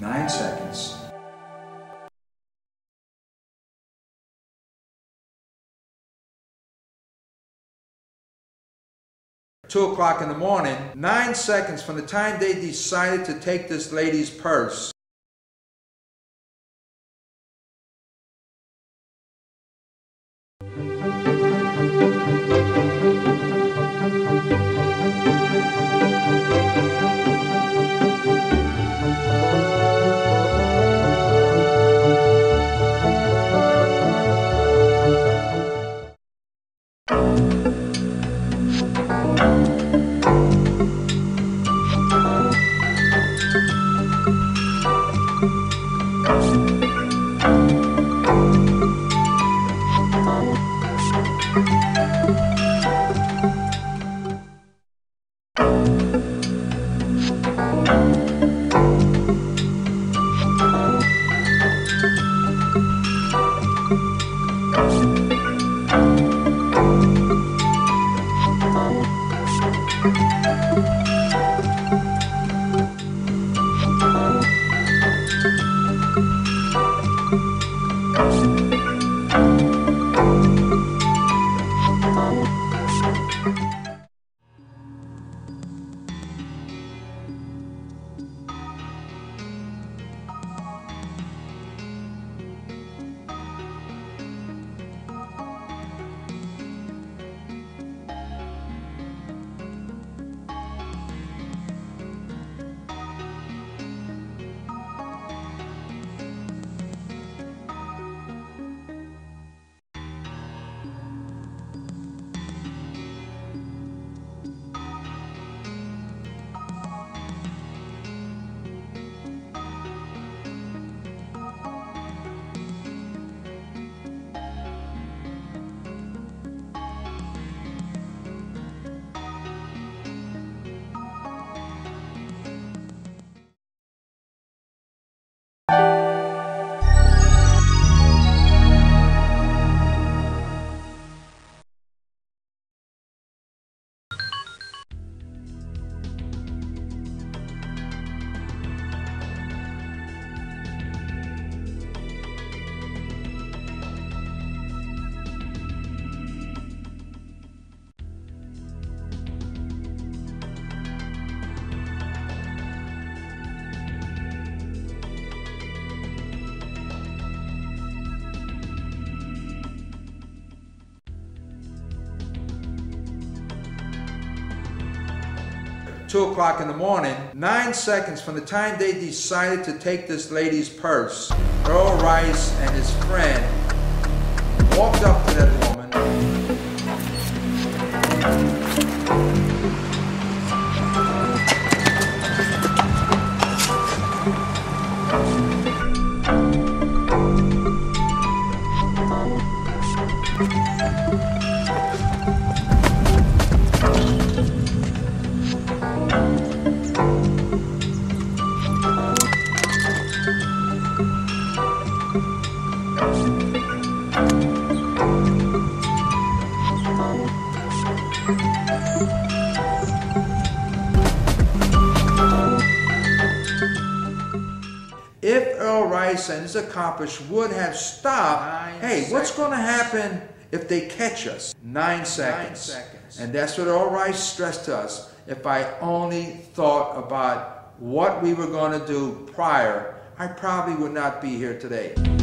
9 seconds. Two o'clock in the morning, 9 seconds from the time they decided to take this lady's purse. Two o'clock in the morning, 9 seconds from the time they decided to take this lady's purse, Earl Rice and his friend walked up to that woman. If Earl Rice and his accomplice would have stopped, hey, what's going to happen if they catch us? 9 seconds. And that's what Earl Rice stressed to us. If I only thought about what we were going to do prior, I probably would not be here today.